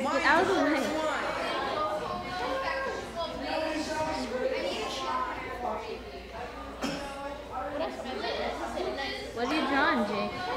Get out of the way. What are you drawing, Jake?